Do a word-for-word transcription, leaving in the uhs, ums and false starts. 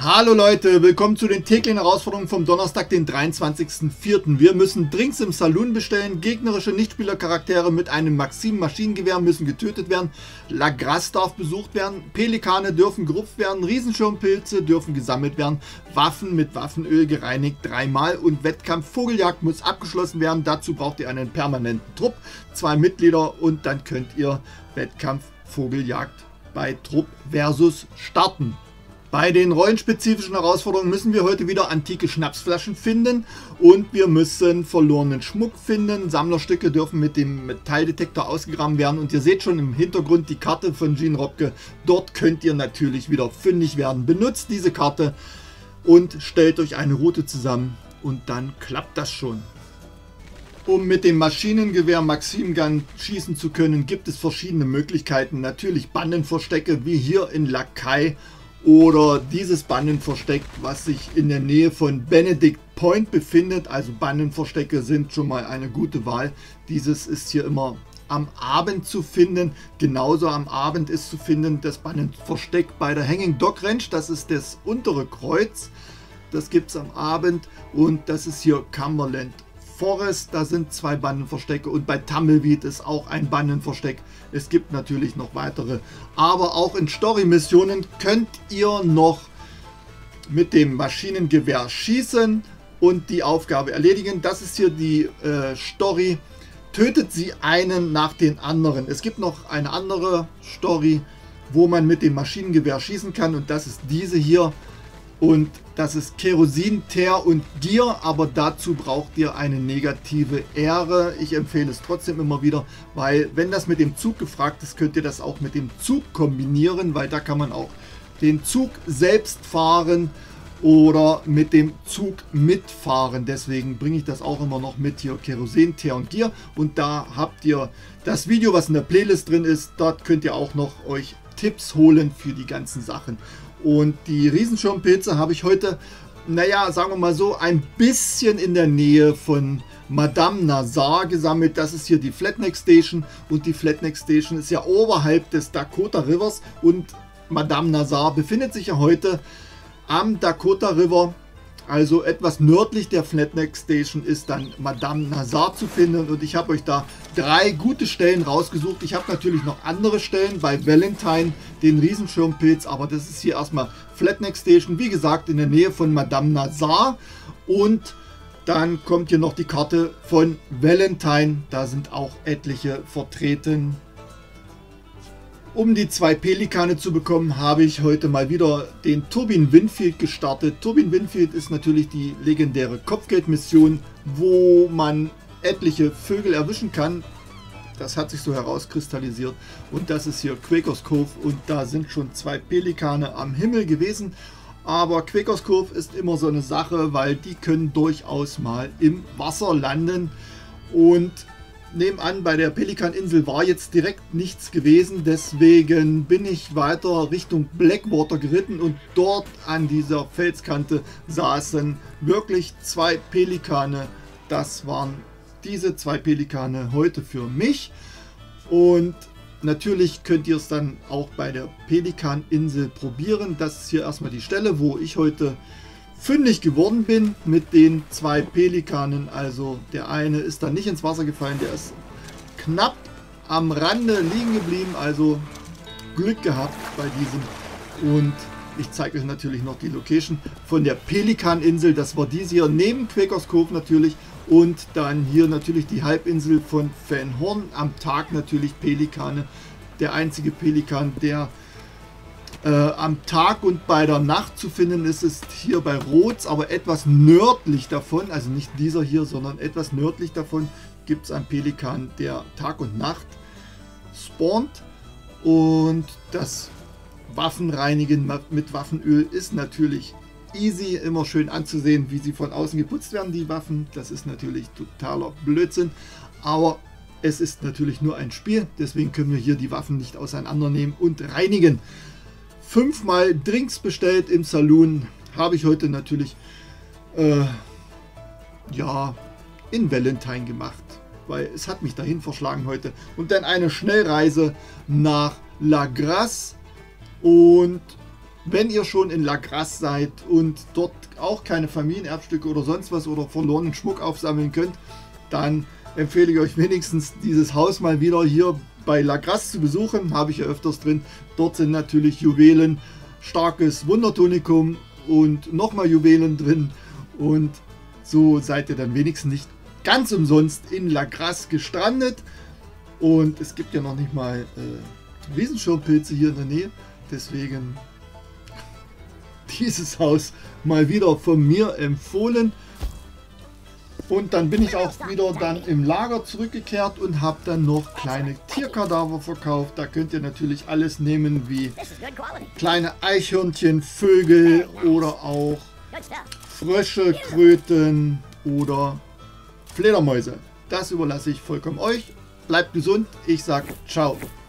Hallo Leute, willkommen zu den täglichen Herausforderungen vom Donnerstag, den dreiundzwanzigsten vierten Wir müssen Drinks im Saloon bestellen, gegnerische Nichtspielercharaktere mit einem Maxim Maschinengewehr müssen getötet werden, La Grasse darf besucht werden, Pelikane dürfen gerupft werden, Riesenschirmpilze dürfen gesammelt werden, Waffen mit Waffenöl gereinigt dreimal und Wettkampf Vogeljagd muss abgeschlossen werden. Dazu braucht ihr einen permanenten Trupp, zwei Mitglieder und dann könnt ihr Wettkampf Vogeljagd bei Trupp versus starten. Bei den rollenspezifischen Herausforderungen müssen wir heute wieder antike Schnapsflaschen finden und wir müssen verlorenen Schmuck finden. Sammlerstücke dürfen mit dem Metalldetektor ausgegraben werden und ihr seht schon im Hintergrund die Karte von Gene Robke. Dort könnt ihr natürlich wieder fündig werden. Benutzt diese Karte und stellt euch eine Route zusammen und dann klappt das schon. Um mit dem Maschinengewehr Maxim Gun schießen zu können, gibt es verschiedene Möglichkeiten. Natürlich Bandenverstecke wie hier in Lakai. Oder dieses Bandenversteck, was sich in der Nähe von Benedict Point befindet. Also Bandenverstecke sind schon mal eine gute Wahl. Dieses ist hier immer am Abend zu finden. Genauso am Abend ist zu finden das Bandenversteck bei der Hanging Dog Ranch. Das ist das untere Kreuz. Das gibt es am Abend. Und das ist hier Cumberland Forest, da sind zwei Bandenverstecke und bei Tumbleweed ist auch ein Bandenversteck. Es gibt natürlich noch weitere, aber auch in Story-Missionen könnt ihr noch mit dem Maschinengewehr schießen und die Aufgabe erledigen. Das ist hier die äh, Story. Tötet sie einen nach den anderen. Es gibt noch eine andere Story, wo man mit dem Maschinengewehr schießen kann und das ist diese hier. Und das ist Kerosin, Teer und Gier, aber dazu braucht ihr eine negative Ehre. Ich empfehle es trotzdem immer wieder, weil wenn das mit dem Zug gefragt ist, könnt ihr das auch mit dem Zug kombinieren, weil da kann man auch den Zug selbst fahren oder mit dem Zug mitfahren. Deswegen bringe ich das auch immer noch mit hier, Kerosin, Teer und Gier. Und da habt ihr das Video, was in der Playlist drin ist. Dort könnt ihr auch noch euch Tipps holen für die ganzen Sachen. Und die Riesenschirmpilze habe ich heute, naja, sagen wir mal so, ein bisschen in der Nähe von Madame Nazar gesammelt. Das ist hier die Flatneck Station und die Flatneck Station ist ja oberhalb des Dakota Rivers und Madame Nazar befindet sich ja heute am Dakota River. Also etwas nördlich der Flatneck Station ist dann Madame Nazar zu finden und ich habe euch da drei gute Stellen rausgesucht. Ich habe natürlich noch andere Stellen bei Valentine, den Riesenschirmpilz, aber das ist hier erstmal Flatneck Station, wie gesagt in der Nähe von Madame Nazar und dann kommt hier noch die Karte von Valentine, da sind auch etliche vertreten. Um die zwei Pelikane zu bekommen, habe ich heute mal wieder den Turbine Winfield gestartet. Turbine Winfield ist natürlich die legendäre Kopfgeldmission, wo man etliche Vögel erwischen kann. Das hat sich so herauskristallisiert. Und das ist hier Quakers Cove und da sind schon zwei Pelikane am Himmel gewesen. Aber Quakers Cove ist immer so eine Sache, weil die können durchaus mal im Wasser landen. Und nebenan bei der Pelikaninsel war jetzt direkt nichts gewesen, deswegen bin ich weiter Richtung Blackwater geritten und dort an dieser Felskante saßen wirklich zwei Pelikane. Das waren diese zwei Pelikane heute für mich und natürlich könnt ihr es dann auch bei der Pelikaninsel probieren. Das ist hier erstmal die Stelle, wo ich heute fündig geworden bin mit den zwei Pelikanen. Also der eine ist dann nicht ins Wasser gefallen, der ist knapp am Rande liegen geblieben, also Glück gehabt bei diesem. Und ich zeige euch natürlich noch die Location von der Pelikaninsel. Das war diese hier neben Quakers Cove natürlich und dann hier natürlich die Halbinsel von Van Horn. Am Tag natürlich Pelikane. Der einzige Pelikan, der Äh, am Tag und bei der Nacht zu finden ist, ist hier bei Rhodes, aber etwas nördlich davon, also nicht dieser hier, sondern etwas nördlich davon gibt es einen Pelikan, der Tag und Nacht spawnt. Und das Waffenreinigen mit Waffenöl ist natürlich easy, immer schön anzusehen, wie sie von außen geputzt werden, die Waffen. Das ist natürlich totaler Blödsinn, aber es ist natürlich nur ein Spiel, deswegen können wir hier die Waffen nicht auseinandernehmen und reinigen. Fünfmal Drinks bestellt im Saloon, habe ich heute natürlich äh, ja, in Valentine gemacht, weil es hat mich dahin verschlagen heute. Und dann eine Schnellreise nach La Grasse und Wenn ihr schon in La Grasse seid und dort auch keine Familienerbstücke oder sonst was oder verlorenen Schmuck aufsammeln könnt, dann empfehle ich euch wenigstens dieses Haus mal wieder hier bei La Grasse zu besuchen. Habe ich ja öfters drin. Dort sind natürlich Juwelen, starkes Wundertonikum und nochmal Juwelen drin. Und so seid ihr dann wenigstens nicht ganz umsonst in La Grasse gestrandet. Und es gibt ja noch nicht mal äh, Riesenschirmpilze hier in der Nähe. Deswegen dieses Haus mal wieder von mir empfohlen. Und dann bin ich auch wieder dann im Lager zurückgekehrt und habe dann noch kleine Tierkadaver verkauft. Da könnt ihr natürlich alles nehmen wie kleine Eichhörnchen, Vögel oder auch Frösche, Kröten oder Fledermäuse. Das überlasse ich vollkommen euch. Bleibt gesund. Ich sage ciao.